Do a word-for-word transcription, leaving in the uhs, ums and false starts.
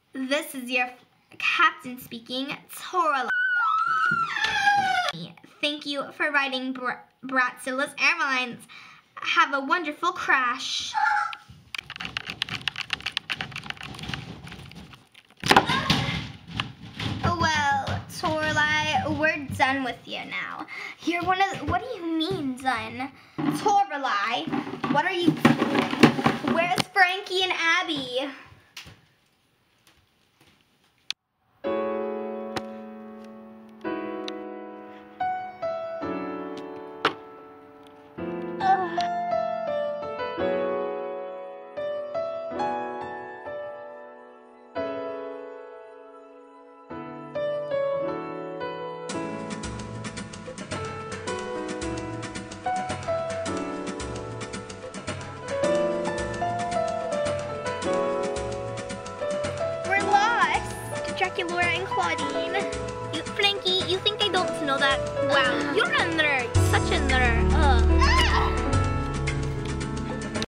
This is your captain speaking, Toralei. Thank you for riding Br Bratzilla's Airlines. Have a wonderful crash. Well, Toralei, we're done with you now. You're one of, what do you mean done? Toralei, what are you, where's Frankie and Abby? Draculaura and Claudine. You, Frankie, you think I don't know that? Wow, you're a nerd, such a nerd.